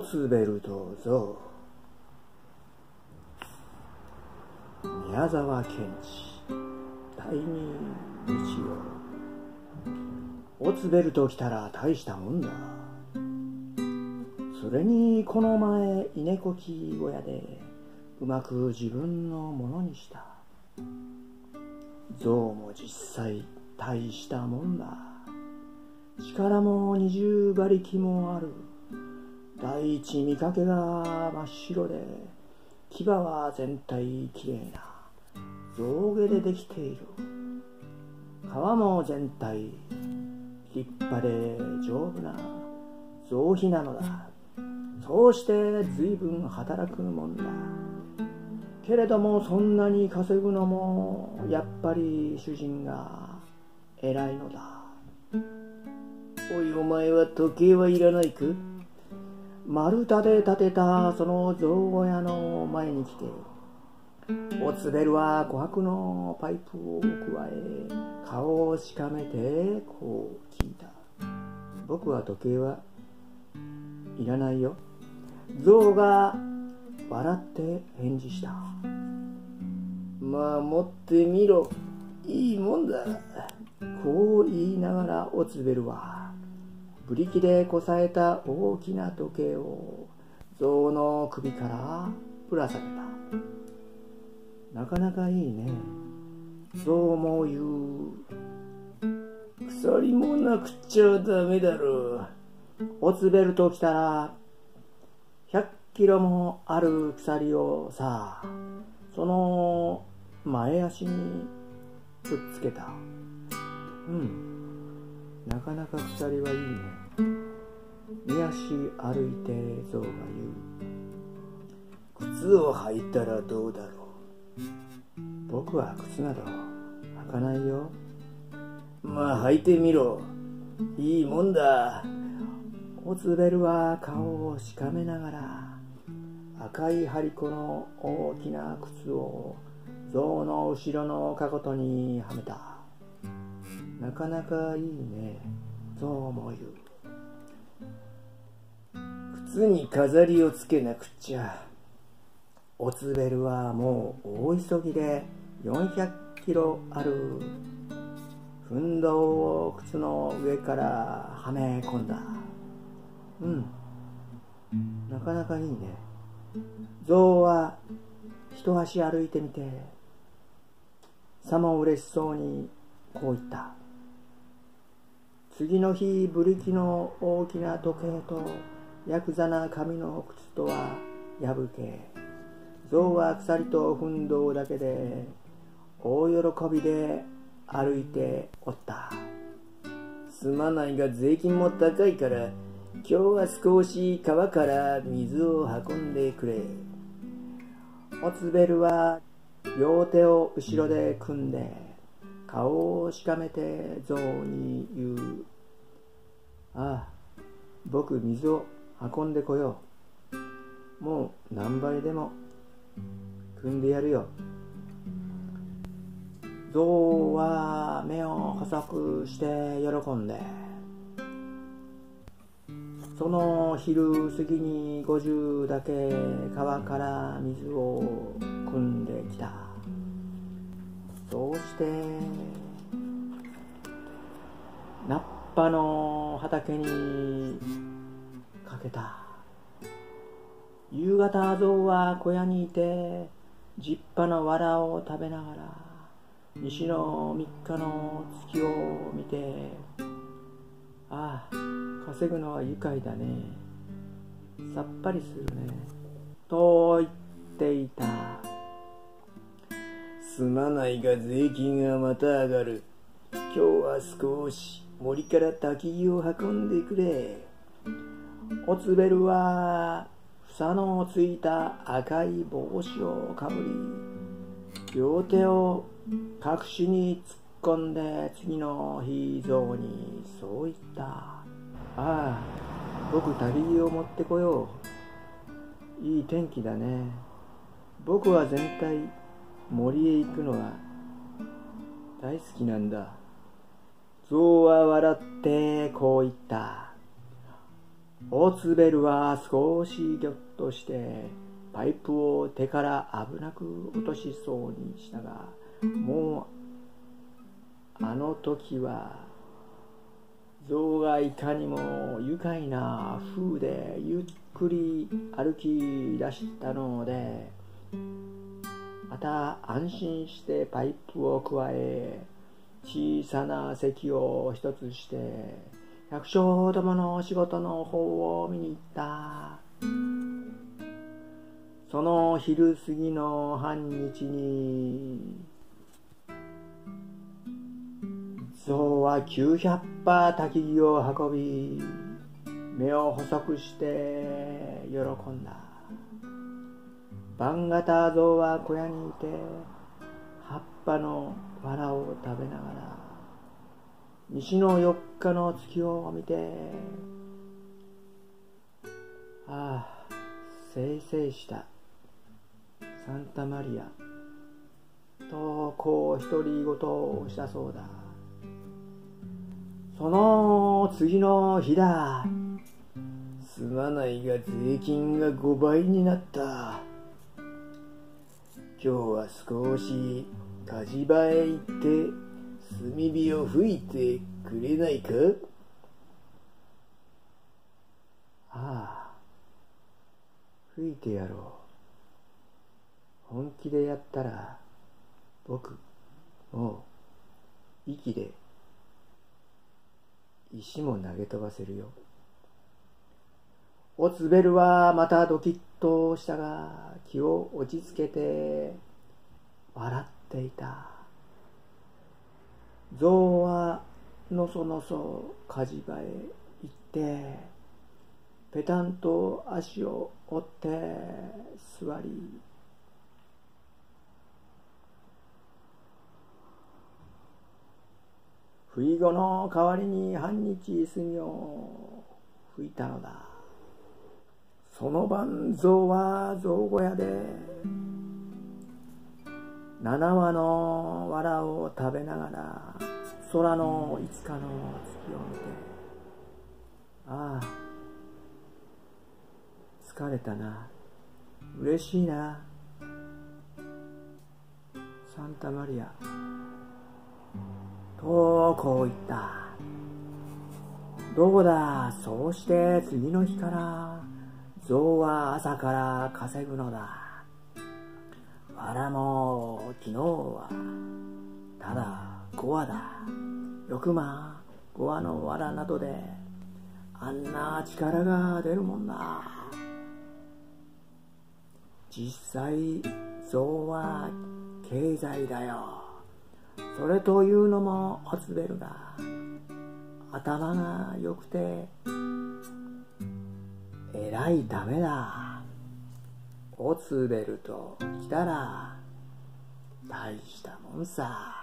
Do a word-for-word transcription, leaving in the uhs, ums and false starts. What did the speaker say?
オツベルト像、宮沢賢治、第二日曜。オツベルト来たら大したもんだ。それにこの前稲こき小屋でうまく自分のものにした。象も実際大したもんだ。力も二重馬力もある。第一見かけが真っ白で、牙は全体きれいな象毛でできている。皮も全体立派で丈夫な象皮なのだ。そうして随分働くもんだ。けれどもそんなに稼ぐのもやっぱり主人が偉いのだ。おい、お前は時計はいらないか。丸太で建てたその象小屋の前に来て、オツベルは琥珀のパイプをくわえ、顔をしかめてこう聞いた。僕は時計はいらないよ。象が笑って返事した。まあ持ってみろ、いいもんだ。こう言いながらオツベルはブリキでこさえた大きな時計を象の首からぶら下げた。なかなかいいね。象も言う。鎖もなくちゃダメだろう。オツベルト来たらひゃっキロもある鎖をさ、その前足にくっつけた。うん、なかなか鎖はいいね。二足歩いて象が言う。靴を履いたらどうだろう。僕は靴など履かないよ。まあ履いてみろ、いいもんだ。オツベルは顔をしかめながら赤い張り子の大きな靴を象の後ろのかかとにはめた。なかなかいいね。象も言う。靴に飾りをつけなくちゃ。オツベルはもう大急ぎでよんひゃくキロある糞土を靴の上からはめ込んだ。うん、なかなかいいね。象は一足歩いてみて、さも嬉しそうにこう言った。次の日、ブリキの大きな時計とヤクザな紙の靴とは破け、象は鎖と糞土だけで大喜びで歩いておった。すまないが税金も高いから今日は少し川から水を運んでくれ。オツベルは両手を後ろで組んで顔をしかめて象に言う。ああ、僕水を運んでこよう。もう何倍でも汲んでやるよ。象は目を細くして喜んで、その昼過ぎにごじゅうだけ川から水を汲んできた。そうして菜っぱの畑にかけた。夕方、象は小屋にいて十羽の藁を食べながら西の三日の月を見て、ああ、稼ぐのは愉快だね。さっぱりするね。と言っていた。すまないが税金がまた上がる。今日は少し森から焚き木を運んでくれ。オツベルは房のついた赤い帽子をかぶり、両手を隠しに突っ込んで次の日、象にそう言った。ああ、僕焚き木を持ってこよう。いい天気だね。僕は全体森へ行くのが大好きなんだ。象は笑ってこう言った。 オーツベルは少しぎょっとしてパイプを手から危なく落としそうにしたが、もうあの時は象がいかにも愉快な風でゆっくり歩き出したので、また安心してパイプをくわえ、小さな席を一つして百姓どもの仕事の方を見に行った。その昼過ぎの半日に象はきゅうひゃっぱ焚き木を運び、目を細くして喜んだ。晩型象は小屋にいて葉っぱの藁を食べながら西の四日の月を見て、ああせいせいしたサンタマリアとこう独り言をしたそうだ。その次の日だ。すまないが税金がごばいになった。今日は少し火事場へ行って炭火を吹いてくれないか。ああ、吹いてやろう。本気でやったら僕もう息で石も投げ飛ばせるよ。オツベルはまたドキッとしたが気を落ち着けて笑っていた。象はのそのそ火事場へ行ってペタンと足を折って座り、ふいごの代わりに半日炭を吹いたのだ。その晩象は象小屋で七羽の藁を食べながら空のいつかの月を見て、ああ疲れたな、嬉しいな、サンタマリアとこう言った。どうだ、そうして次の日から象は朝から稼ぐのだ。藁も昨日はただごわだ。翌晩ごわの藁などであんな力が出るもんだ。実際象は経済だよ。それというのもオツベルが頭が良くてえらいダメだ。オツベルと来たら大したもんさ。